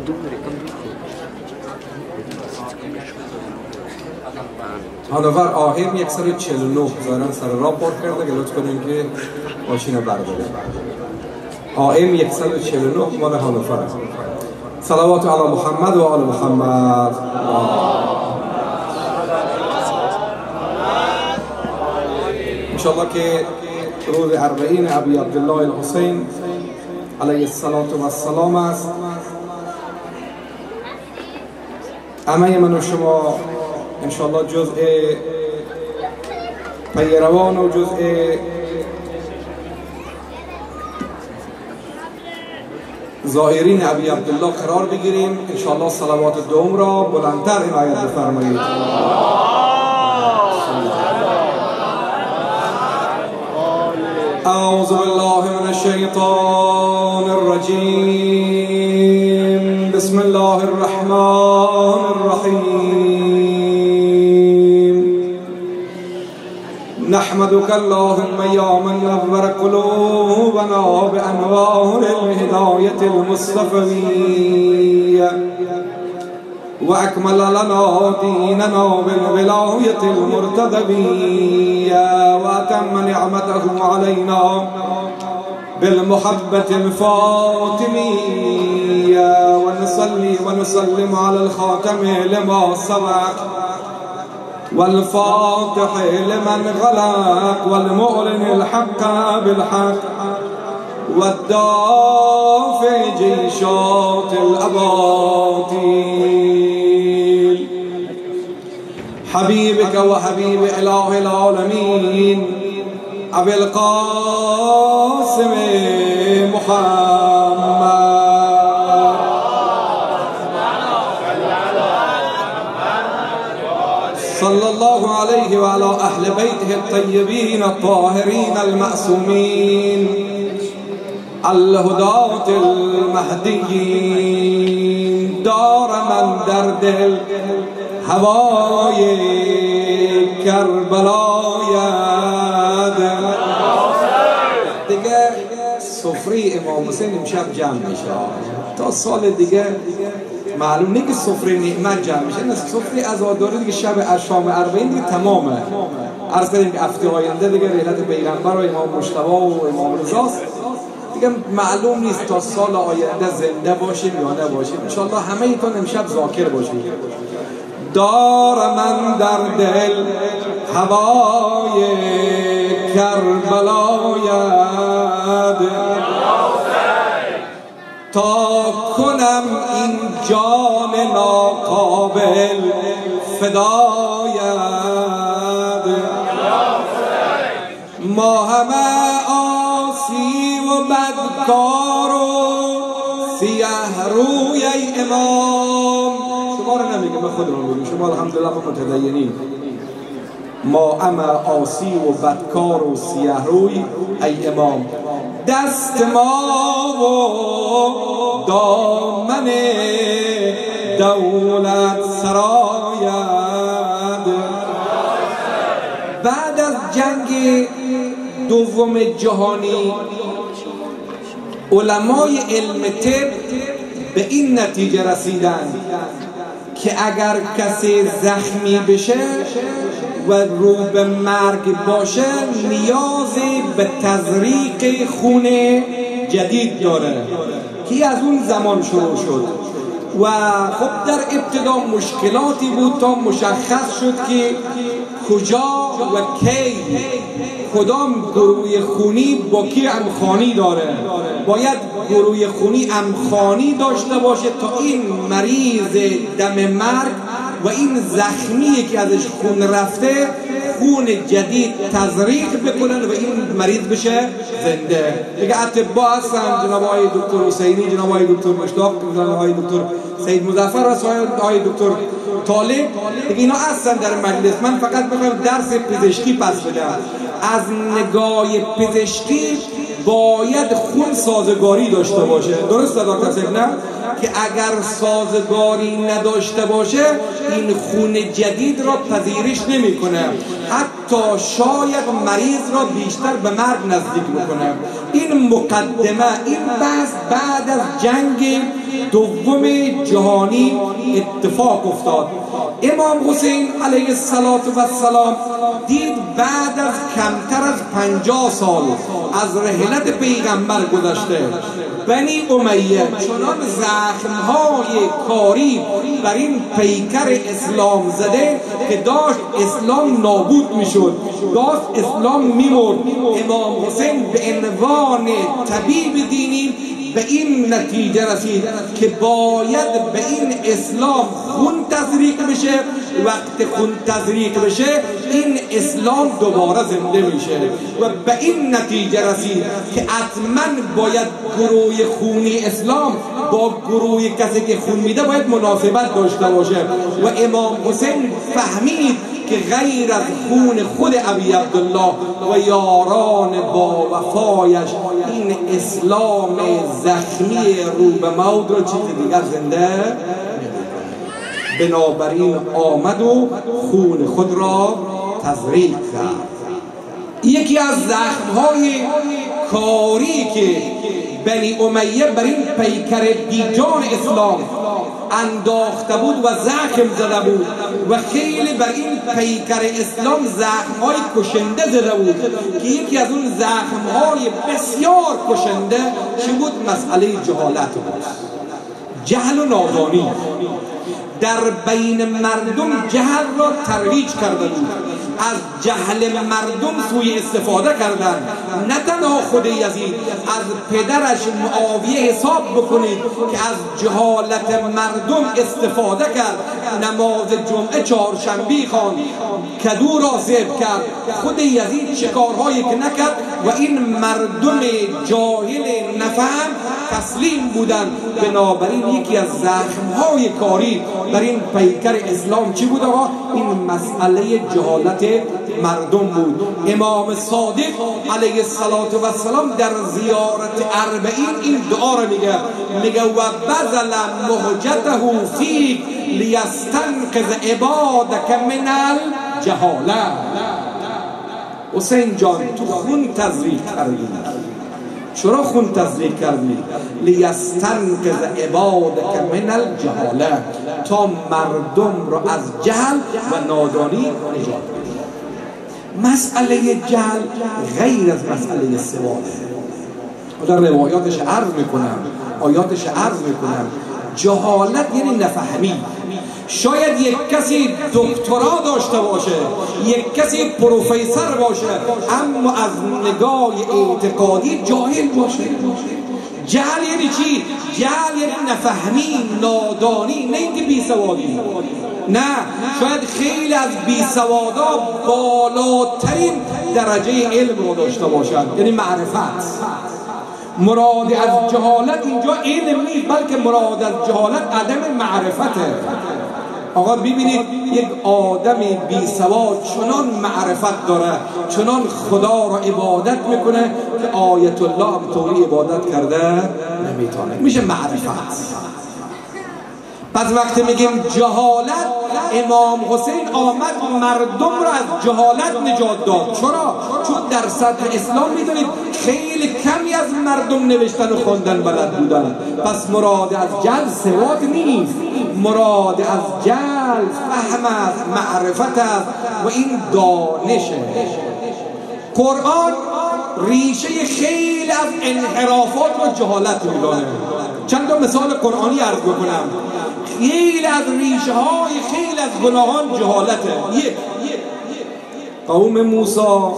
هانوور آهیم 149 ظاهرا سر راه پارک کرده که لطف کنیم که ماشین رو برداره. آهیم 149 مال هانوور است. صلوات علی محمد و آل محمد. انشاءالله که روز 40 ابی عبدالله الحسین علیه السلام است. همه من و شما انشاءالله جزء پیروان و جزء ظاهرین ابی عبدالله قرار بگیریم. انشاءالله صلوات دوم را بلندتر عنایت بفرمایید. اعوذ بالله من الشیطان الرجیم. بسم الله الرحمن الرحیم. نحمدك اللهم یا من نور قلوبنا بانوار الهدایة المصطفویة واكمل لنا دیننا بالولایة المرتضویة واتم نعمته علينا بالمحبة الفاطمية ونصلي ونسلم على الخاتم لما سبق والفاتح لمن غلق والمعلن الحق بالحق والدافع جيشات الأباطيل حبيبك وحبيب إله العالمين أبي القاسم محمد صلى الله عليه وعلى أهل بيته الطيبين الطاهرين المعصومين الهداة المهديين. دار من در دل هوای کربلایت. دیگه سفره امام حسین امشب جمع میشه تا سال دیگه. معلوم نیست که سفره نعمت جمع میشه، نه سفره عزاداری دیگه شب شام 40 دیگه تمامه. عرض کردیم که هفته آینده دیگه رحلت پیغمبر و امام مجتبی و امام رضاست دیگه. معلوم نیست تا سال آینده زنده باشیم یا نباشیم. انشاءالله همه ایتون امشب ذاکر باشیم. دار من در دل هوای کربلایت تا کنم این جان ناقابل فدایت. ما همه آسی و بدکار و سیه روی ای امام. شما رو نمیگه، من خود رو میگم. شما الحمدلله متدینین. ما همه آسی و بدکار و سیه روی ای امام. دست ما و دامن دولت سرایت. بعد از جنگ دوم جهانی علمای علم طب به این نتیجه رسیدند که اگر کسی زخمی بشه و رو به مرگ باشه نیازی به تزریق خون جدید داره که از اون زمان شروع شد. و خب در ابتدا مشکلاتی بود تا مشخص شد که کجا و کی کدام گروه خونی با کی همخوانی داره. باید گروه خونی همخوانی داشته باشه تا این مریض دم مرگ و این زخمی که ازش خون رفته خون جدید تزریق بکنن و این مریض بشه زنده. دیگه اطباء هستن، جناب آقای دکتر حسینی، جناب آقای دکتر مشتاق، جناب آقای دکتر سید مظفر و آقای دکتر طالب، دیگه اینا هستن در مجلس. من فقط میخوام درس پزشکی پس بدم. از نگاه پزشکی باید خون سازگاری داشته باشه. درست دکتر صاحب؟ نه که اگر سازگاری نداشته باشه این خون جدید را پذیرش نمیکنه، حتی شاید مریض را بیشتر به مرگ نزدیک بکنه. این مقدمه، این بحث بعد از جنگ دوم جهانی اتفاق افتاد. امام حسین علیه السلام دید بعد از کمتر از 50 سال از رحلت پیغمبر گذشته بنی امیه چنان زخمهای کاری بر این پیکر اسلام زده که داشت اسلام نابود میشد، داشت اسلام میمرد. امام حسین به عنوان طبیب دینی به این نتیجه رسید که باید به این اسلام خون تزریق بشه. وقت خون تزریق بشه این اسلام دوباره زنده میشه و به این نتیجه رسید که حتما باید گروه خونی اسلام با گروه کسی که خون میده باید مناسبت داشته باشه و امام حسین فهمید که غیر از خون خود ابی عبدالله و یاران با وفایش این اسلام زخمی رو به موت رو چیز دیگر زنده. بنابراین آمد و خون خود را تزریق کرد. یکی از زخمهای کاری که بنی امیه بر این پیکر بیجان اسلام انداخته بود و زخم زده بود و خیلی بر این پیکر اسلام زخمهای کشنده زده بود که یکی از اون زخمهای بسیار کشنده چی بود؟ مسئله جهالت بود، جهل و نادانی. در بین مردم جهل را ترویج کرده بود، از جهل مردم سوی استفاده کردن. نه تنها خود یزید، از پدرش معاویه حساب بکنید که از جهالت مردم استفاده کرد. نماز جمعه چهارشنبه خواند، کدو را ذبح کرد. خود یزید چه کارهایی که نکرد و این مردم جاهل نفهم تسلیم بودند. بنابراین یکی از زخمهای کاری بر این پیکر اسلام چی بود آقا؟ این مسئله جهالت مردم بود. امام صادق علیه السلام در زیارت اربعین این دعا رو میگه و بذل مهجته فیک لیستنقذ عبادک من الجهاله. حسین جان تو خون تزریق کردی. چرا خون تزریق کردی؟ لیستنقذ عبادک من الجهاله، تا مردم را از جهل و نادانی نجات بدی. مسئله جهل غیر از مسئله سواله. در روایاتش عرض میکنم، آیاتش عرض میکنم. جهالت یعنی نفهمی. شاید یک کسی دکترا داشته باشه، یک کسی پروفسور باشه، اما از نگاه اعتقادی جاهل باشه. جهل یعنی چی؟ جهل یعنی نفهمی، نادانی، نه اینکه بیسوادی. نه، شاید خیلی از بیسوادا بالاترین درجه علم رو داشته باشند، یعنی معرفت. مراد از جهالت اینجا علم نیست، بلکه مراد از جهالت عدم معرفته. آقا ببینید یک آدم بی سواد چنان معرفت داره، چنان خدا را عبادت میکنه که آیت الله هم طوری عبادت کرده نمیتونه. میشه معرفت. پس وقتی میگیم جهالت، امام حسین آمد مردم را از جهالت نجات داد. چرا؟ چون در سطح اسلام میدونید خیلی کمی از مردم نوشتن و خواندن بلد بودن. پس مراد از جهل سواد نیست، مراد از جهل فهم است، معرفت است و این دانشه. قرآن ریشه خیلی از انحرافات و جهالت میدانه. چند تا مثال قرآنی عرض بکنم. خیلی از ریشه های خیلی از گناهان جهالته. یک، قوم موسی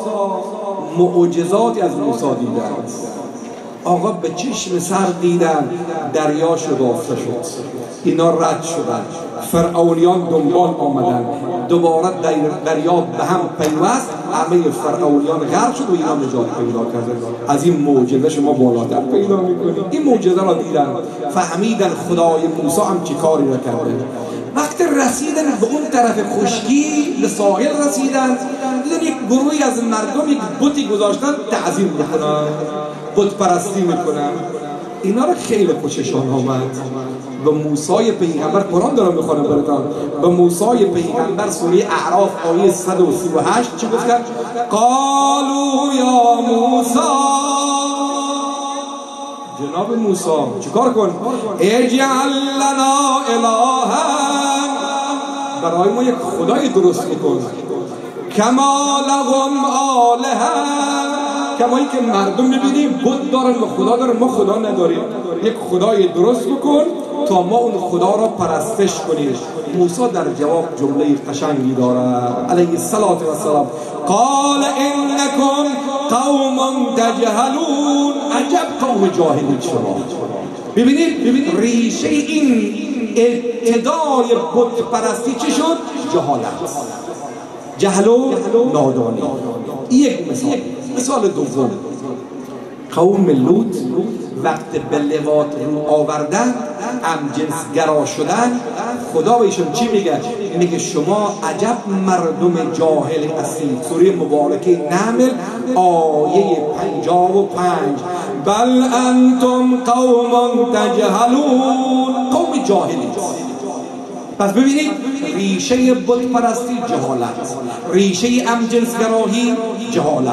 معجزاتی از موسی دیدن. آقا به چشم سر دیدن دریا شکافته شد، اینا رد شدن، فرعونیان دنبال آمدن، دوباره دریا به هم پیوست، همه فرعونیان غرق شد و اینا نجات پیدا کردن. از این معجزه شما بالاتر پیدا میکنید. این معجزه را دیدن، فهمیدن خدای موسی هم چی کاری را کرده. وقتی رسیدن به اون طرف خشکی به ساحل رسیدن، دیدن یک گروهی از مردم یک بتی گذاشتن تعظیم میکنن، بت پرستی میکنن. اینا را خیلی خوششان آمد. به موسی پیغمبر، قرآن دارم میخوانم براتون، به موسی پیغمبر سوره اعراف آیه 138 چی گفتن؟ قالوا یا موسی، جناب موسی چیکار کن؟ اجعل لنا الها، برای ما یک خدای درست بکن، کما لهم آلهه، کما این که مردم میبینیم بت دارن و خدا دارن، ما خدا نداریم، یک خدای درست بکن تا ما اون خدا را پرستش کنیم. موسی در جواب جمله قشنگی دارد علیه السلام، قال انکم قوم تجهلون، عجب قوم جاهلید شما. ببینید ریشه این ابتدای بت پرستی چه شد؟ جهالت، جهل و نادانی. یک مثال دوم، قوم لوط وقت به لواط رو آوردن، همجنسگرا شدن، خدا بهشون چی میگه؟ میگه شما عجب مردم جاهل هستید. سوره مبارکه نمل آیه 55، بل انتم قوم تجهلون، قوم جاهلید. پس ببینید ریشه بت پرستی جهالت، ریشه همجنسگراهی جهالت.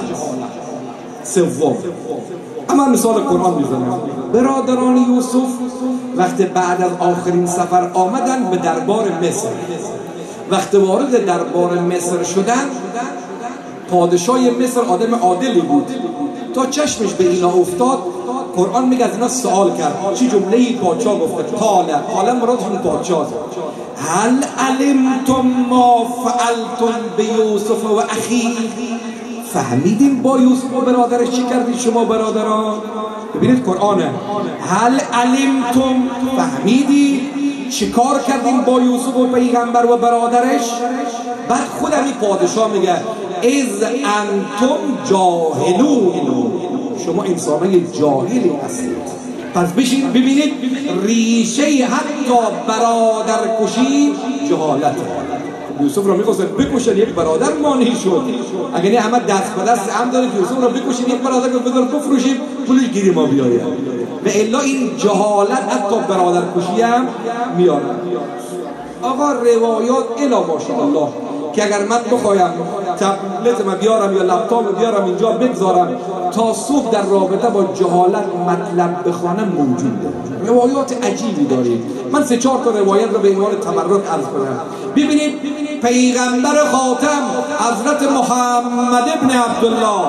سوم، اما مثال قرآن میزنم، برادران یوسف وقتی بعد از آخرین سفر آمدن به دربار مصر، وقتی وارد دربار مصر شدن، پادشاه مصر آدم عادلی بود، تا چشمش به اینا افتاد قرآن میگه از اینا سوال کرد. چی جمله‌ای پادشاه گفته؟ قال مرادشون پادشاه، هل علمتم ما فعلتم بیوسف و اخی، فهمیدین با یوسف و برادرش چی کردید شما برادران؟ ببینید قرآنه، هل علمتم، فهمیدی چی کار کردیم با یوسف و پیغمبر و برادرش؟ بعد خود همین پادشاه میگه از انتم جاهلون، شما انسانای جاهلی هستید. پس ببینید ریشه حتی برادر کشی جهالت. یوسف را میخواستن بکشن، یک برادر مانعی شد. اگر نه همه دست به دست هم داره که یوسف را بکشیم، یک برادر رو بذار بفروشیم پولش گیری ما بیاید. و الا این جهالت حتی برادر کشی هم میاره. آقا روایات الا ماشاءالله که اگر من بخوایم تبلت ما بیارم یا لپتاپ بیارم اینجا بگذارم تا صبح در رابطه با جهالت مطلب بخوانم موجوده. روایات عجیبی دارید. من 3-4 تا روایت رو به عنوان تبرک عرض کنم. ببینید پیغمبر خاتم حضرت محمد ابن عبدالله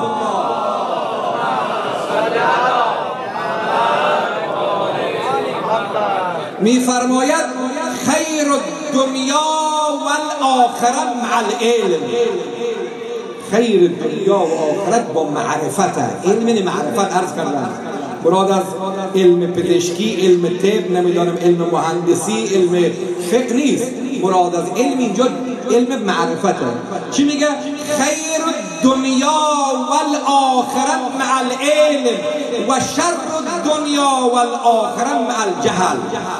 میفرماید خیر الدنیا والآخرت مع العلم، خیر دنیا و آخرت با معرفته. علم یعنی معرفت. عرض کردم مراد از علم پزشکی، علم طب، نمیدانم علم مهندسی، علم فقه نیست. مراد از علم اینجا علم معرفته. چی میگه؟ خیر الدنیا والآخرت مع العلم و شر الدنیا والآخرت مع الجهل.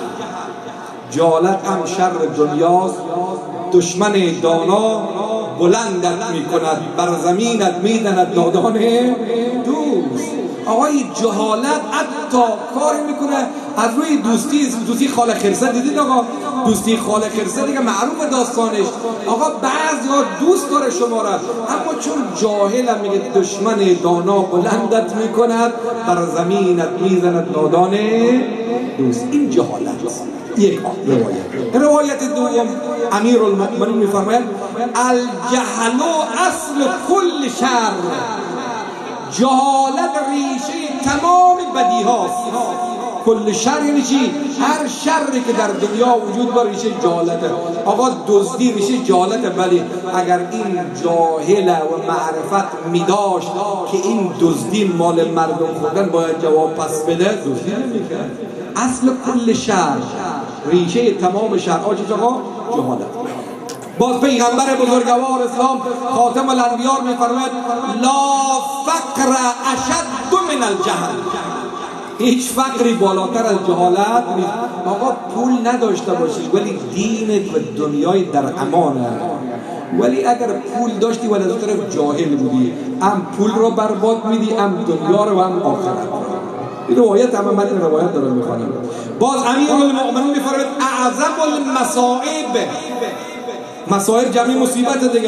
جهالت هم شر دنیاست، دشمن دانا بلندت میکند، بر زمینت میدند نادان دوست. آقای جهالت حتی کاری میکنه از روی دوستی خاله خرسه. دیدید آقا دوستی خاله خرسه دیگه معروف داستانش. آقا بعضیا دوست داره شما را، اما چون جاهل هم میگه دشمن دانا بلندت میکند، بر زمینت میزند نادان دوست. این جهالت. یک روایت دوم امیرالمؤمنین میفرماید الجهل اصل کل شر، جهالت ریشه تمام بدی هاست. کل شر یعنی چی؟ هر شری که در دنیا وجود داره ریشه جهالته. آقا دزدی ریشه جهالته، ولی اگر این جاهل و معرفت میداشت که این دزدی مال مردم خوردن باید جواب پس بده، دزدی نمیکرد. اصل کل شر، ریشه تمام شر آجیز آقا جهالت. باز پیغمبر بزرگوار اسلام خاتم الانبیاء میفرماید لا فقر اشد من الجهل، هیچ فقری بالاتر از جهالت نیست. آقا پول نداشته باشید ولی دینت و دنیای در امانه. ولی اگر پول داشتی ولی از طرف جاهل بودی، هم پول رو برباد میدی، هم دنیا رو، هم آخرت. این روایت همه من این روایت دارم میخوانم. باز امیرالمؤمنین میفرماید اعظم المصائب، مصائب جمعی مصیبت دیگه،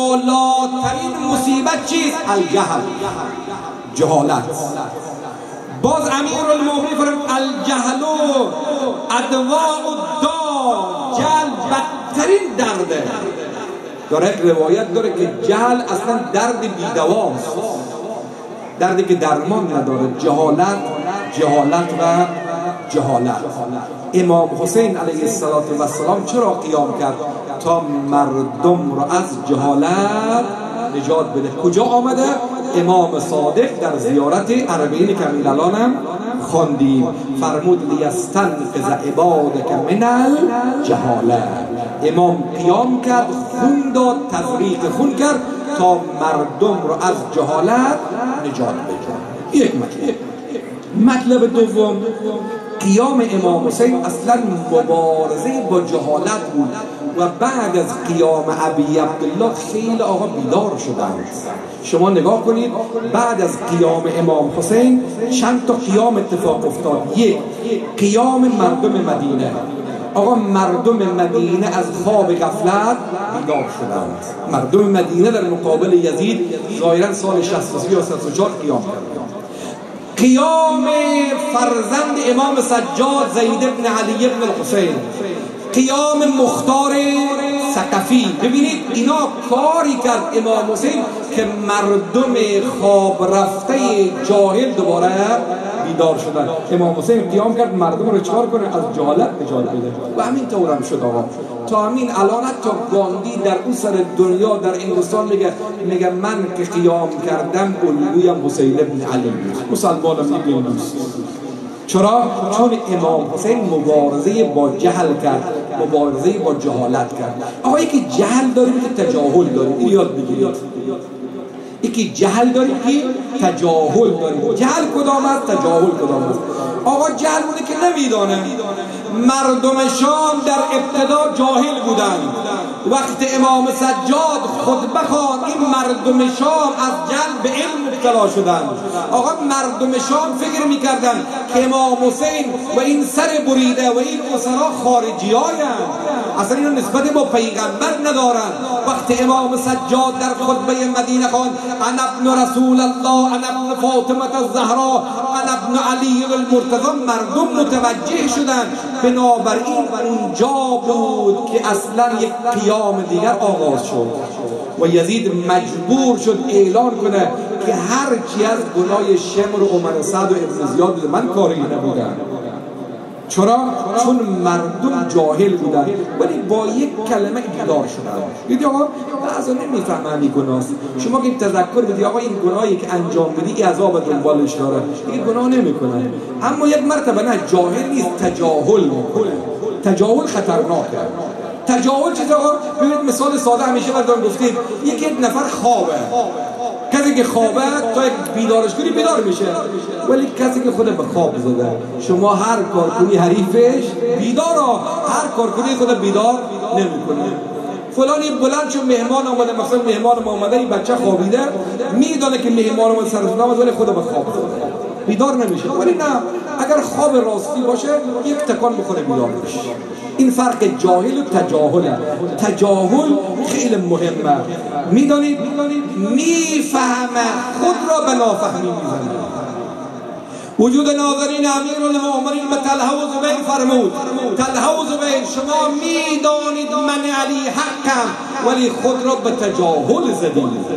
بالاترین مصیبت چیست؟ الجهل، جهالت. باز امیرالمومنین فرمود الجهل ادواء الداء، جهل بدترین درده. داره روایت داره که جهل اصلا درد بیدواست، دردی که درمان نداره. جهالت و جهالت. امام حسین علیه السلام چرا قیام کرد؟ تا مردم را از جهالت نجات بده. کجا آمده؟ امام صادق در زیارت اربعین کمیل الانم خواندیم، فرمود لیستنقذ عبادک من الجهاله. امام قیام کرد، خون داد، تفریق خون کرد تا مردم رو از جهالت نجات بده. یک مطلب دوم، قیام امام حسین اصلا مبارزه با جهالت بود و بعد از قیام ابی عبدالله خیلی آقا بیدار شدند. شما نگاه کنید بعد از قیام امام حسین چند تا قیام اتفاق افتاد. یک، قیام مردم مدینه. آقا مردم مدینه از خواب غفلت بیدار شدند. مردم مدینه در مقابل یزید ظاهرا سال 63 یا 64 قیام کردند. قیام فرزند امام سجاد زید بن علی بن الحسین، قیام مختار ثقفی. ببینید اینا کاری کرد امام حسین که مردم خواب رفته جاهل دوباره بیدار شدن. امام حسین قیام کرد مردم رو چکار کنه؟ از جهالت نجات بده. و همین طورم شد آقا. تا همین الان حتی گاندی در اون سر دنیا در هندوستان میگه من که قیام کردم الگویم حسین بن علی بود. مسلمانم میگه نیست. چرا؟ چون امام حسین مبارزه با جهل کرد، مبارزه با جهالت کرد. آقا یکی جهل داریم که تجاهل داریم، این یاد بگیرید. یکی جهل داریم که تجاهل داریم. جهل کدام است؟ تجاهل کدام است؟ آقا جهل بوده که نمیدانه. مردم شام در ابتدا جاهل بودند. وقت امام سجاد خطبه خواند این مردم شام از جهل به علم مبتلا شدند. آقا مردم شام فکر میکردن که امام حسین و این سر بریده و این اسرا خارجی هایند، اصلا اینو نسبت با پیغمبر ندارن. وقت امام سجاد در خطبه مدینه خواند انا ابن رسول الله، انا ابن فاطمه الزهرا، انا ابن علی المرتضی، مردم متوجه شدن. بنابراین اونجا بود که اصلا یک قیام دیگر آغاز شد و یزید مجبور شد اعلان کنه که هر چی از گناه شمر و عمر سعد و ابن زیاد من کاری نبودن. چرا؟ چون مردم جاهل بودن ولی با یک کلمه بیدار شدن. دیدی آقا بعضا نمیفهمن این گناهست. شما که تذکر بدی آقا این گناهی که انجام بدی این عذاب دنبالش داره، این گناه نمیکنن. اما یک مرتبه نه، جاهل نیست، تجاهل میکنه. تجاهل خطرناکه. تجاهل چیز آقا ببینید مثال ساده همیشه بردارم گفتید، یک نفر خوابه، کسی که خوابه تا بیدارش کنی بیدار میشه، ولی کسی که خود به خواب زده شما هر کار کنی حریفش بیداره، هر کار کنی خود بیدار نمیکنه. فلانی بلند چون مهمان آمده، مثلا مهمان ما اومده این بچه خوابیده، میدونه که مهمان اومده سرش نامد ولی خود به خواب زده بیدار نمیشه. ولی نه، اگر خواب راستی باشه یک تکان بخوره بیدار میشه. این فرق جاهل و تجاهله. تجاهل خیلی مهمه. میدانید میفهمه خود را به نافهمی میزنه. وجود ناظرین امیرالمومنین به طلحه و زبیر فرمود طلحه و زبیر شما میدانید من علی حقم ولی خود را به تجاهل زدید.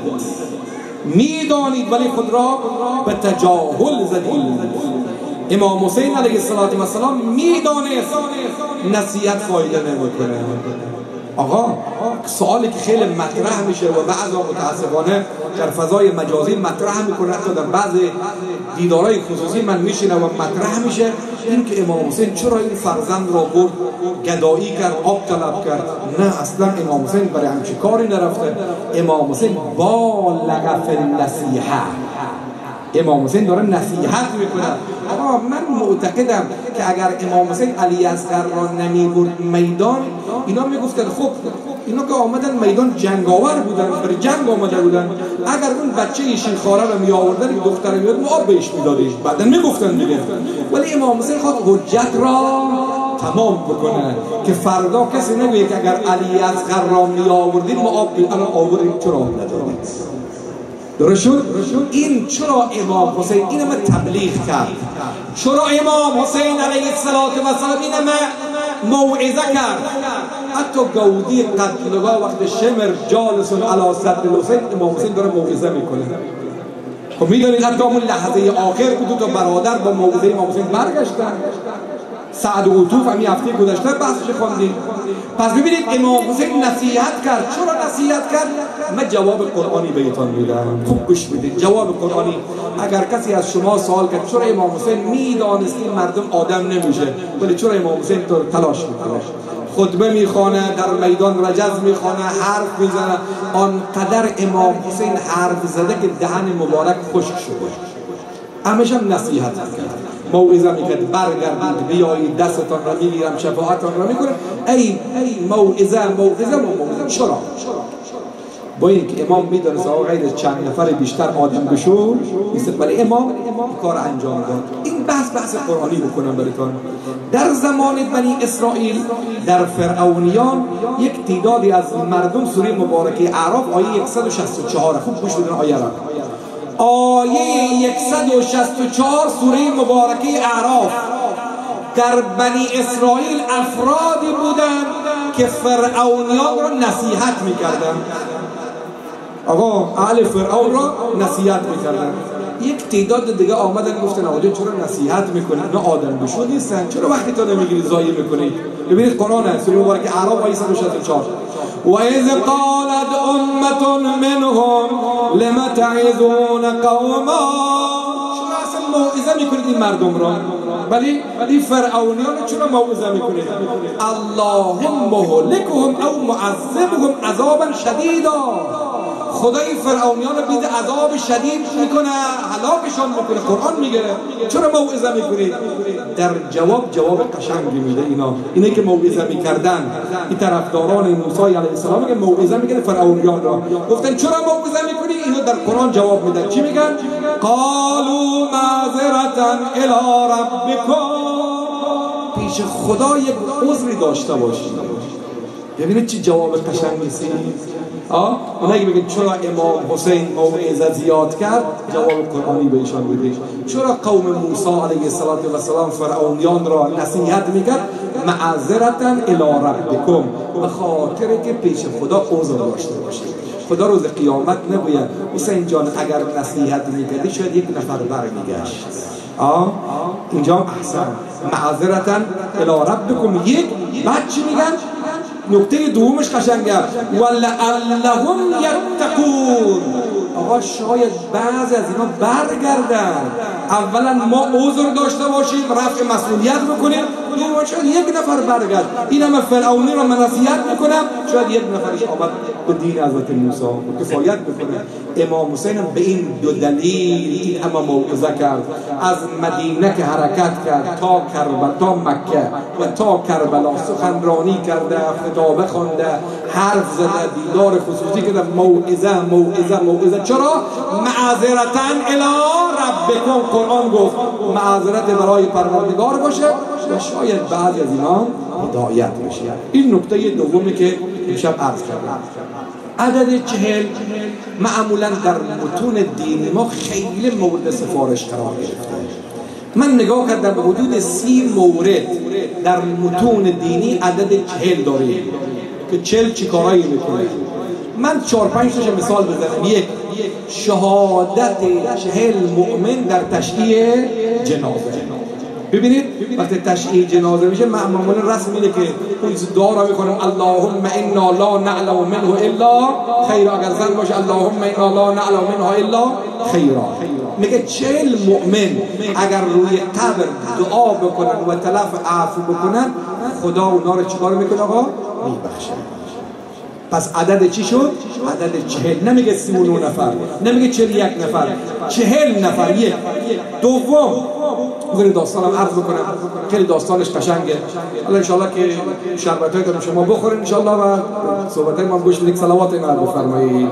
میدانید ولی خود را به تجاهل زدید. امام حسین علیه السلام میدانست نصیحت فایده نمیکنه. آقا سوالی که خیلی مطرح میشه و بعضا متاسفانه در فضای مجازی مطرح میکنه، حتی در بعض دیدارهای خصوصی من میشینم و مطرح میشه این که امام حسین چرا این فرزند را برد گدایی کرد، آب طلب کرد؟ نه، اصلا امام حسین برای همچین کاری نرفته. امام حسین بالغ فی النصیحه. امام حسین داره نصیحت میکنه. آقا من معتقدم که اگر امام حسین علی اصغر را نمیبرد میدان، اینا میگفتن خب اینا که آمدن میدان جنگاور بودن، برای جنگ آمده بودن، اگر اون بچه شیخاره رو می آوردن این دختر میاد ما آب بهش میدادیش، بعدا میگفتن دیگه. ولی امام حسین خواست حجت را تمام بکنه که فردا کسی نگویه که اگر علی اصغر را می آوردیم ما آب الان آوردیم چرا ندادید. درست شد؟ این چرا امام حسین این همه تبلیغ کرد؟ چرا امام حسین علیه السلام این همه موعظه کرد؟ حتی گودی قتلگاه وقت شمر جالس علی صدر الحسین، امام حسین داره موعظه میکنه. خب میدونید حتی اون لحظه آخر که دو تا برادر با موعظه امام حسین برگشتن. سعد و عطوف همین هفته گذشته بحثش خواندیم. پس ببینید امام حسین نصیحت کرد. چرا نصیحت کرد؟ من جواب قرآنی بهتون میدم، خوب گوش بدید. جواب قرآنی. اگر کسی از شما سوال کرد چرا امام حسین میدانست این مردم آدم نمیشه ولی چرا امام حسین تو تلاش میکنه، خطبه میخوانه، در میدان رجز میخوانه، حرف میزنه، آنقدر امام حسین حرف زده که دهن مبارک خشک شده. همش هم نصیحت کرد، موعظه میکرد، برگردید بیایید دستتان را میگیرم شفاعتان را میکنم. ای موعظه. چرا؟ با اینکه امام میدونست آقا غیر از چند نفر بیشتر آدم بشور نیست، ولی امام کار انجام داد. این بحث قرآنی بکنم براتون. در زمان بنی اسرائیل در فرعونیان یک تعدادی از مردم، سوره مبارکه اعراف آیه 164 خوب گوش بدین آیه را. آیه 164 سوره مبارکه اعراف. در بنی اسرائیل افرادی بودند که فرعونیان را نصیحت میکردن. آقا اهل فرعون را نصیحت میکردن. یک تعداد دیگه آمدن گفتن آقا چرا نصیحت میکنید؟ اینا آدم بشو نیستن، چرا وقتی تو نمیگیرید ضایع میکنید؟ ببینید قرآن هست سوره مبارکه اعراف آیه 164. و اذ قالت امة منهم لم تعظون قوما. شما اصلا موعظه میکنید این مردم را، ولی فرعونیان چرا موعظه میکنید؟ اللهم مهلكهم او معذبهم عذابا شدیدا. خدای فرعونیان رو بیده عذاب شدید میکنه، هلاکشان میکنه. قرآن میگه چرا موعظه میکنید؟ در جواب قشنگی میده. اینه که موعظه میکردن این طرفداران موسی علیه السلام که موعظه میکنه فرعونیان را، گفتن چرا موعظه میکنی؟ اینو در قرآن جواب میدن. چی میگن؟ قالوا معذرة الی ربکم. پیش خدا یک عذری داشته باشید. ببینید چی جواب قشنگی است. اونایی که میگن چرا امام حسین موعظه زیاد کرد، جواب قرآنی به ایشان بده. چرا قوم موسی علیه السلام فرعونیان را نصیحت میکرد؟ معذرة الی ربکم، به خاطر که پیش خدا عذر داشته باشید. خدا روز قیامت نباید حسین جان اگر نصیحت میکردی شاید یک نفر برمیگشت. اینجا احسن معذرة الی ربکم. یک بعد چی میگن؟ نکته دومش قشنگه، ولعلهم یتقون. آقا شاید بعضی از اینا برگردن. اولا ما عذر داشته باشیم، رفع مسئولیت بکنیم. دوم شاید یک نفر برگرد. این همه فرعونی رو من نصیحت میکنم، شاید یک نفرش آمد به دین حضرت موسی کفایت بکنه. امام حسین به این دو دلیل این همه موعظه کرد. از مدینه که حرکت کرد تا مکه و تا کربلا سخنرانی کرده، خطابه خوانده، حرف زده، دیدار خصوصی کرده. موعظه. چرا؟ معذرة الی ربکم. قرآن گفت معذرت برای پروردگار باشه و شاید بعضی از اینا هدایت بشه. این نکته دومی که امشب عرض کردم. عدد 40 معمولا در متون دینی ما خیلی مورد سفارش قرار گرفته. من نگاه کردم به حدود 30 مورد در متون دینی عدد 40 داریم که 40 چی کارایی میکنه. من 4-5 تاش مثال بزنم. یک، شهادت 40 مؤمن در تشییع جنازه. ببینید وقتی تشییع جنازه میشه معمولا رسم اینه که اون دعا را میکنن اللهم انا لا نعلم منه الا خیرا. اگر زن باشه اللهم انا لا نعلم منه الا خیرا. میگه 40 مؤمن اگر روی قبر دعا بکنن و تلف عفو بکنن، خدا اونا رو چیکار میکنه آقا؟ میبخشه. پس عدد چی شد؟ عدد 40. نمیگه 39 نفر، نمیگه 41 نفر، 40 نفر. یک. دوم بذارید داستانم عرض بکنم، خیلی داستانش قشنگه. الله انشالله که شربتایی دارم شما بخورین انشالله و صحبتای ما گوش بدید. صلوات اینا بفرمایید.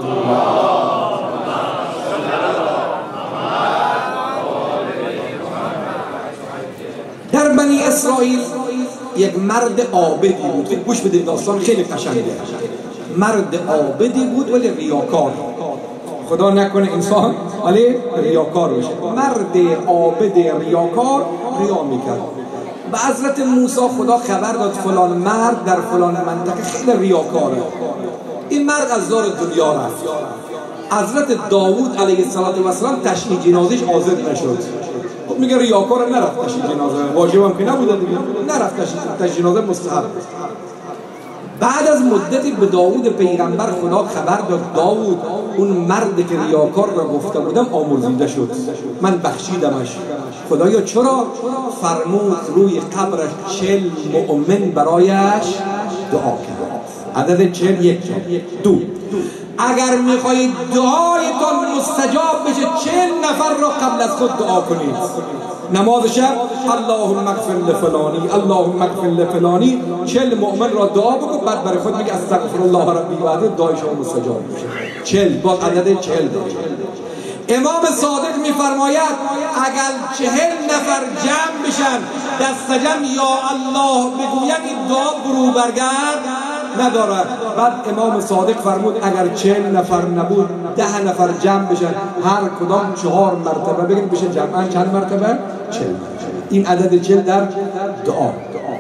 در بنی اسرائیل یک مرد عابدی بود. گوش بدید داستان خیلی قشنگه. مرد عابدی بود ولی ریاکار. خدا نکنه انسان ولی ریاکار بشه. مرد عابد ریاکار ریا میکرد. به حضرت موسی خدا خبر داد فلان مرد در فلان منطقه خیلی ریاکاره. این مرد از دار دنیا رفت. حضرت داوود علیه السلام تشییع جنازه‌اش حاضر نشد. خب میگه ریاکار نرفت تشییع جنازه، واجب هم که نبوده دیگه، نرفت تشییع جنازه مستحب. بعد از مدتی به داوود پیغمبر خدا خبر داد داوود اون مردی که ریاکار را گفته بودم آمرزیده شد، من بخشیدمش. خدایا چرا؟ فرمود روی قبرش 40 مؤمن برایش دعا کرد. عدد 40 یک دو. اگر میخواهید دعایتان مستجاب بشه 40 نفر را قبل از خود دعا کنید. نماز شب اللهم اغفر لفلانی اللهم اغفر لفلانی 40 مؤمن را دعا بکن، بعد برای خود میگه استغفر الله ربی و اتوب، دعای شما مستجاب میشه. 40 باز عدد 40 داره. امام صادق میفرماید اگر 40 نفر جمع بشن دست جمع یا الله بگوید این دعا برو برگرد ندارد. بعد امام صادق فرمود اگر 40 نفر نبود 10 نفر جمع بشن هر کدام 4 مرتبه بگن بشه جمعا چند مرتبه؟ 40. این عدد 40 در دعا.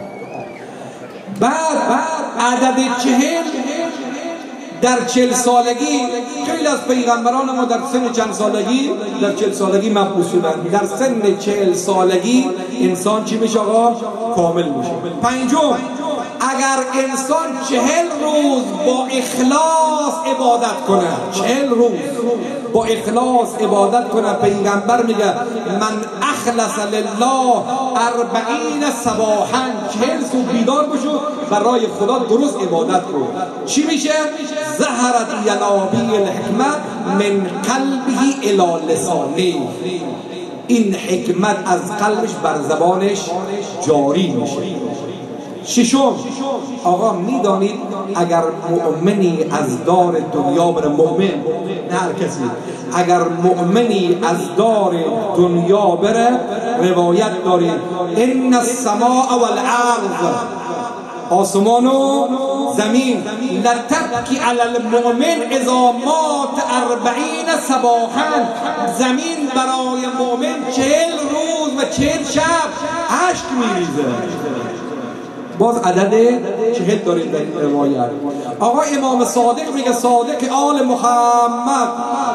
بعد عدد 40 در 40 سالگی خیلی از پیغمبران ما در سن چند سالگی؟ در 40 سالگی مبعوث شدند. در سن 40 سالگی انسان چی میشه آقا؟ کامل میشه. پنجم، اگر انسان 40 روز با اخلاص عبادت کنه، 40 روز با اخلاص عبادت کنه، پیغمبر میگه من اخلص لله 40 صباحا، 40 صبح بیدار بشو برای خدا درست عبادت کن. چی میشه؟ ظهرت ینابیع الحکمه من قلبه الی لسانه، این حکمت از قلبش بر زبانش جاری میشه. ششم، آقا میدانید اگر مؤمنی از دار دنیا بره، مؤمن نه هر کسی، اگر مؤمنی از دار دنیا بره، روایت دارید ان السماء والارض، آسمان و زمین، لتبکی علی المؤمن اذا مات 40 صباحا، زمین برای مؤمن 40 روز و 40 شب اشک میریزه. باز عدد 40 داریم در این روایت. آقا امام صادق میگه صادق آل محمد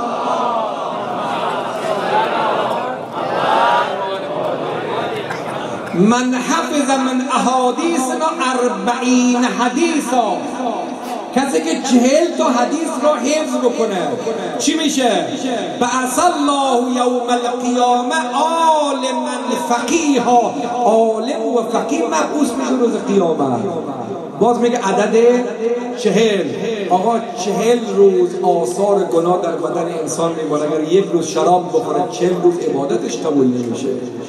من حفظ من احادیثنا 40 حدیثا، کسی که 40 تا حدیث را حفظ بکنه چی میشه؟ بعث الله یوم القیامه عالما فقیها، عالم و فقیه مبعوث میشه روز قیامت. باز میگه عدد 40. آقا 40 روز آثار گناه در بدن انسان میمونه. اگر یک روز شراب بخوره 40 روز عبادتش قبول نمیشه.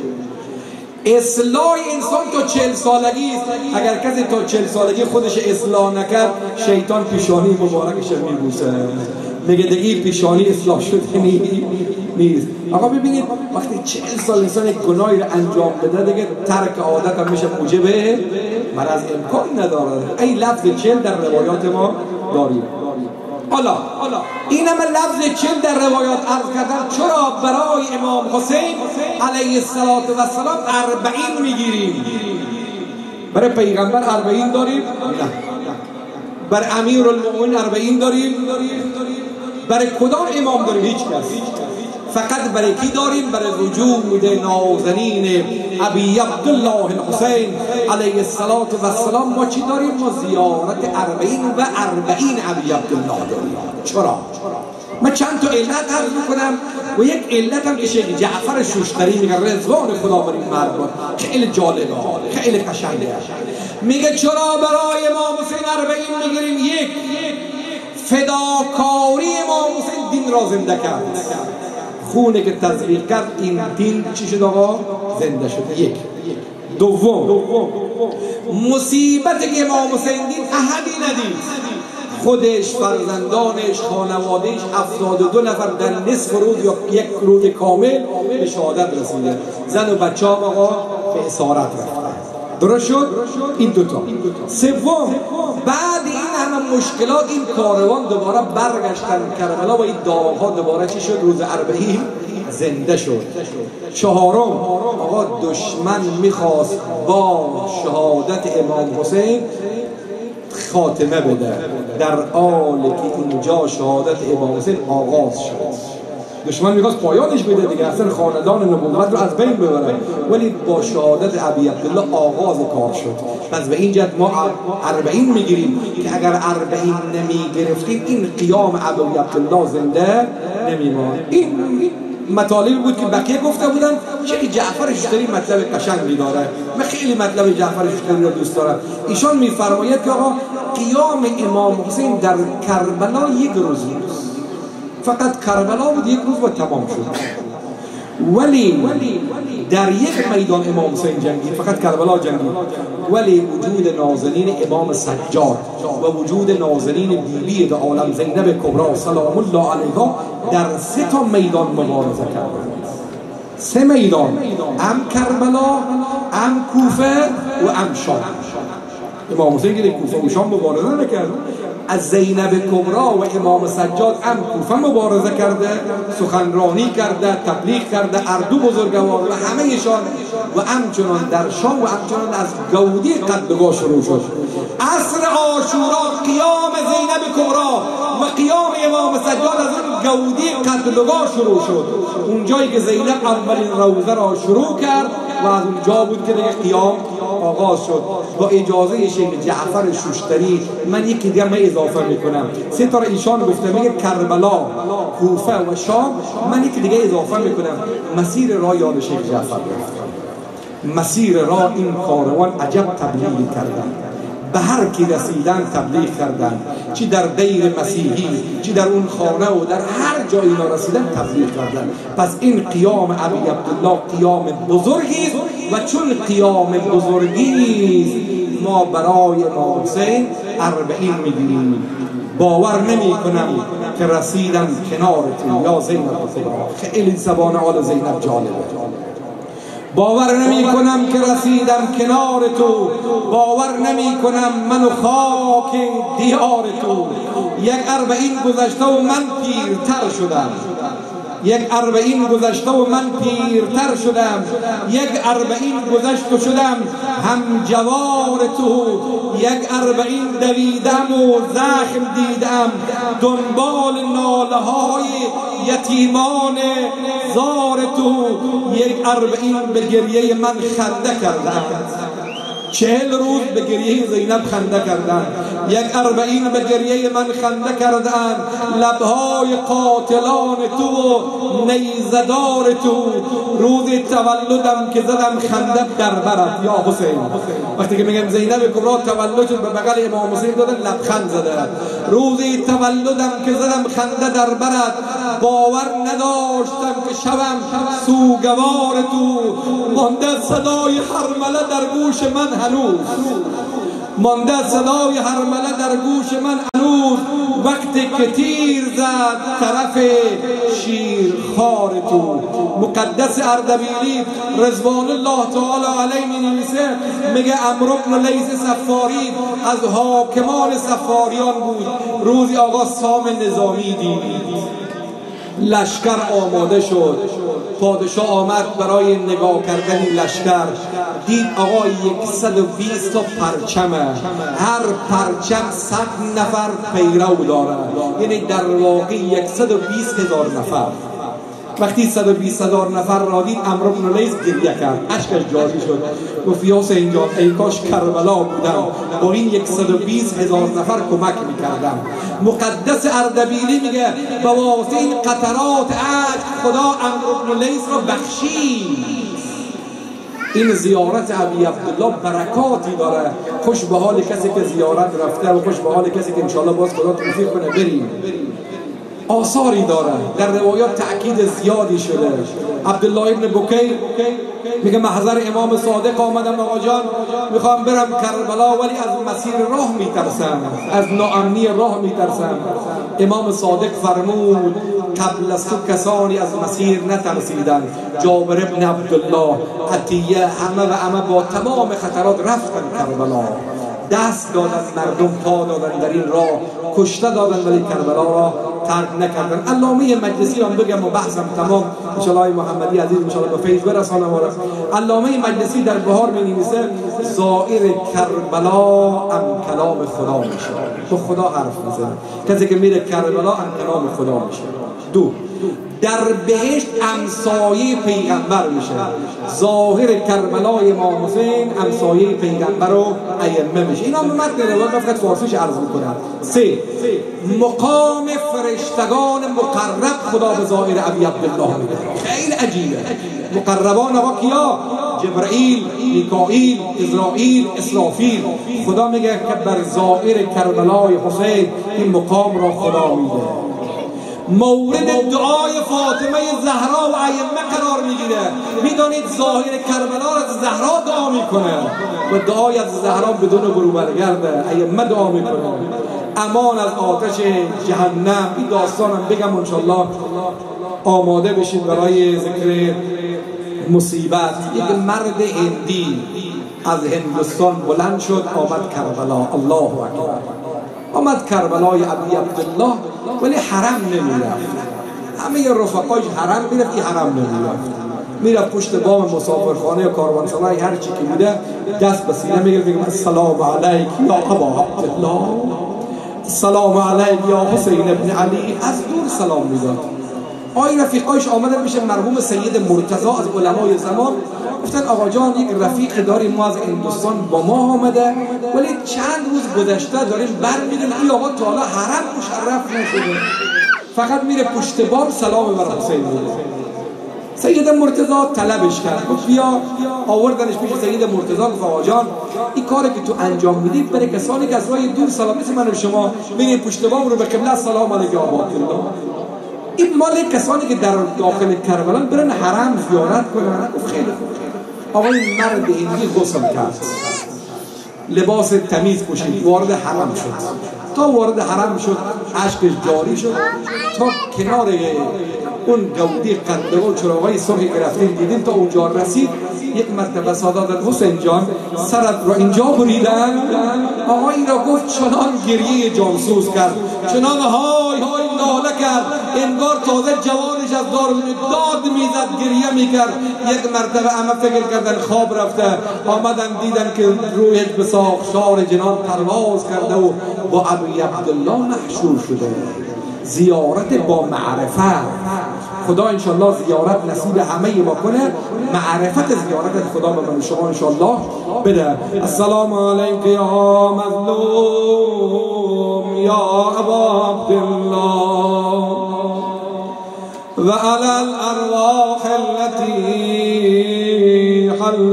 اصلاح انسان تا 40 سالگی است. اگر کسی تا 40 سالگی خودش اصلاح نکرد، شیطان پیشانی مبارکش میبوسه، میگه دیگه پیشانی اصلاح شده نیست. آقا ببینید وقتی 40 سال انسان یک گناهی رو انجام بده دیگه ترک عادت هم میشه موجب مرض، امکان نداره. این لفظ 40 در روایات ما داریم. حالا این همه لفظ 40 در روایات عرض کردن، چرا برای امام حسین علیه السلام 40 میگیریم؟ برای پیغمبر 40 داریم؟ نه. برای امیرالمومنین 40 داریم؟ برای کدام امام داریم؟ هیچ کس. فقط برای کی داریم؟ برای وجود نازنین ابی عبدالله الحسین علیه السلام. ما چی داریم؟ ما زیارت 40 و 40 ابی عبدالله داریم. چرا؟ من چند تا علت عرض میکنم و یک علت هم که شیخ جعفر شوشتری میگه رضوان خدا بر این مرد بود، خیلی جالبه، خیلی قشنگه. میگه چرا برای امام حسین 40 میگیریم؟ یک، فداکاری امام حسین دین را زنده کرد. خونه که تزریق کرد این دین چی شد آقا؟ زنده شد. یک. دوم، مصیبت که امام حسین دید احدی ندید، خودش، فرزندانش، خانوادهش 72 نفر در نصف روز یا یک روز کامل به شهادت رسیده. زن و بچه هم آقا به اسارت رفتن. درست شد؟ این دوتا. سوم، بعد این همه مشکلات این کاروان دوباره برگشتن کربلا و این داغ‌ها دوباره چی شد؟ روز 40 زنده شد. چهارم، آقا دشمن میخواست با شهادت امام حسین خاتمه بده، در حالی که اینجا شهادت امام حسین آغاز شد. دشمن میخواست پایانش بده دیگه، اصلا خاندان نبوت رو از بین ببره، ولی با شهادت ابی عبدالله آغاز کار شد. پس به این جهت ما 40 میگیریم که اگر 40 نمیگرفتیم این قیام ابی عبدالله زنده نمیماند. این مطالبی بود که بقیه گفته بودن. شیخ جعفر شوشتری مطلب قشنگی داره، من خیلی مطلب جعفر شوشتری رو دوست دارم. ایشان میفرماید که آقا قیام امام حسین در کربلا یک روز بود، فقط کربلا بود، یک روز و تمام شد. ولی در یک میدان امام حسین جنگید، فقط کربلا جنگید، ولی وجود نازنین امام سجاد و وجود نازنین بیبی دو عالم زینب کبرا سلام الله علیها در 3 تا میدان مبارزه کردند. 3 میدان، هم کربلا، هم کوفه و هم شام. امام حسین که کوفه و شام مبارزه نکرد، از زینب کبرا و امام سجاد هم کوفه مبارزه کرده، سخنرانی کرده، تبلیغ کرده، هر دو بزرگوار و همهشان، و همچنان در شام و همچنان از گودی قتلگاه شروع شد. عصر عاشورا قیام زینب کبرا و قیام امام سجاد از اون گودی قتلگاه شروع شد. اونجایی که زینب اولین روزه را شروع کرد و از اونجا بود که دیگه قیام آغاز شد. با اجازه شیخ جعفر شوشتری من یکی دیگه اضافه میکنم. 3 تا ایشان گفته، میگه کربلا، کوفه و شام. من یکی دیگه اضافه میکنم، مسیر راه یاد شیخ جعفر گرفتن. مسیر راه این کاروان عجب تبلیغ کردن، به هر کی رسیدن تبلیغ کردن، چی در دیر مسیحی، چی در اون خانه و در هر جایی اینا رسیدن تبلیغ کردن. پس این قیام ابی عبدالله قیام بزرگی است و چون قیام بزرگی است ما برای امام حسین 40 میگیریم. باور نمی کنم که رسیدم کنارتون یا زینب کبرا. خیلی زبان آل زینب جالبه. باور نمی کنم که رسیدم کنار تو، باور نمی کنم منو خاک دیار تو. 40 گذشته و من پیرتر شدم، 40 گذشته و من پیرتر شدم، 40 گذشت و شدم هم جوار تو. 40 دویدم و زخم دیدم، دنبال ناله های یتیمان زار تو. 40 به گریه من خنده کردم، 40 روز به گریه زینب خنده کردن، 40 به گریه من خنده کردن. لبهای قاتلان تو و نیزدار تو. روز تولدم که زدم خنده در برت یا حسین. وقتی که میگم زینب کبرا تولد شد، به بغل امام حسین دادن لبخند زده. روز تولدم که زدم خنده در برت، باور نداشتم که شوم سوگوار تو. مانده صدای هرمله در گوش من هنوز، مانده صدای هرمله در گوش من هنوز. وقتی که تیر زد طرف شیرخوار تو. مقدس اردبیلی رضوان الله تعالی علیه می نویسه، میگه عمرو بن لیث صفاری از حاکمان صفاریان بود. روزی آقا سام نظامی دید، لشکر آماده شد، پادشاه آمد برای نگاه کردن لشکر، دید آقا 120 تا پرچمه، هر پرچم 100 نفر پیرو داره، یعنی در واقع 120,000 نفر. وقتی 120,000 نفر را دید، عمرو بن لیث گریه کرد، اشکش جاری شد. گفت یا حسین جان ای کاش کربلا بودم، با این 120,000 نفر کمک میکردم. مقدس اردبیلی میگه با واسطه این قطرات اشک خدا عمرو بن لیث را بخشید. این زیارت ابی عبدالله برکاتی داره. خوش به حال کسی که زیارت رفته و خوش به حال کسی که انشاءالله باز خدا توفیق کنه بریم. آثاری داره، در روایات تأکید زیادی شده. عبدالله ابن بکیر میگه محضر امام صادق آمدم آقا جان میخوام برم کربلا ولی از مسیر راه میترسم، از ناامنی راه میترسم. امام صادق فرمود قبل از تو کسانی از مسیر نترسیدن. جابر ابن عبدالله، عطیه، همه با تمام خطرات رفتن کربلا، دست دادن، مردم پا دادن در این راه، کشته دادن ولی کربلا را ترک نکردن. علامه مجلسی را بگم و بحثم تمام انشاءالله محمدی عزیز انشاءالله به فیض برسانم. علامه مجلسی در بهار می نویسه زائر کربلا ام کلام خدا میشه، تو خدا حرف میزنه. کسی که میره کربلا ام کلام خدا میشه. دو، در بهشت امسایه پیغمبر میشه. ظاهر کربلای امام حسین امسایه پیغمبر و ائمه میشه. اینا متن روایت فقط فارسیش عرض میکنم. سه، مقام فرشتگان مقرب خدا به ظاهر ابی عبدالله میده. خیلی عجیبه. مقربان آقا کیا؟ جبرائیل، میکائیل، اسرائیل، اسرافیل. خدا میگه که بر ظاهر کربلای حسین این مقام را خدا میده. مورد دعای فاطمه زهرا و ائمه قرار میگیره. میدانید ظاهر کربلا را از زهرا دعا میکنه و دعای از زهرا بدون بروبرگرده، ائمه دعا میکنه امان از آتش جهنم. این داستانم بگم انشالله آماده بشید برای ذکر مصیبت. یک مرد هندی از هندوستان بلند شد آمد کربلا. الله اکبر. آمد کربلای ابی عبدالله ولی حرم نمیرفت. همه رفقایش حرم میرفت، این حرم نمیرفت. میرفت پشت بام مسافرخانه کاروانسرای هر چی که بوده دست به سینه میگرفت میگه السلام علیک یا ابا عبدالله، السلام علیک یا حسین ابن علی. از دور سلام میداد. آقای رفیقایش آمدن میشه مرحوم سید مرتضی از علمای زمان، گفتن آقا جان یک رفیق داریم ما از هندوستان با ما آمده ولی چند روز گذشته داریم برمیگردیم این آقا تا حالا حرم مشرف نشده، فقط میره پشت بام سلام بر حسین میده. سید مرتضی طلبش کرد، گفت بیا. آوردنش پیش سید مرتضی، گفت آقا جان این کاری که تو انجام میدی برای کسانی که از راه دور سلام مثل من و شما میرین پشت بام رو به قبله سلام علیک یا ابا عبدالله. این مال کسانی که در داخل کربلا برن حرم زیارت کنن. گفت خیلی خوب. آقا این مرد هندی غسل کرد، لباس تمیز پوشید، وارد حرم شد. تا وارد حرم شد اشکش جاری شد تا کنار اون گودی قنده و چراغای سرخی گرفتیم دیدیم تا اونجا رسید. یک مرتبه سادات حسین جان سرت را اینجا بریدن. آقا این را گفت چنان گریه جانسوز کرد، چنان های های ناله کرد، انگار تازه جوانش از داد میزد، گریه میکرد. یک مرتبه اما فکر کردن خواب رفته، آمدن دیدن که رویش به ساخشار جنان پرواز کرده و با ابی عبدالله محشور شده. زیارت با معرفت. خدا انشالله زیارت نصیب همه ما کنه، معرفت زیارت خدا به من شما انشالله بده. السلام علیک یا مظلوم یا ابا عبدالله و علی الارواح التي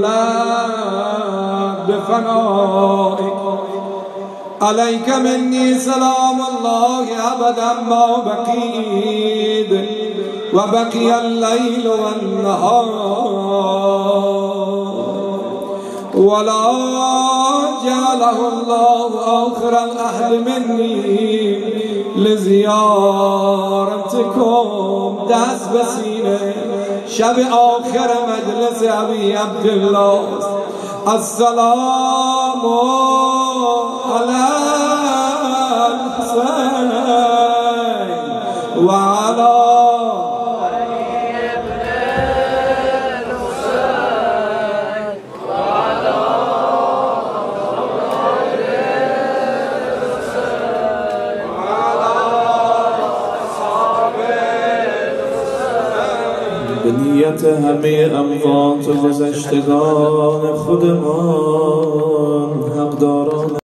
حلت بفنائک عليك مني سلام الله أبدا ما بقيت وبقي الليل والنهار ولا جعله الله آخر الأهل مني لزيارتكم. دست بسینه شب آخر مجلس ابی عبدالله. السلام على الحسين وعلى به نیت همه اموات و گذشتگان خودمان حقداران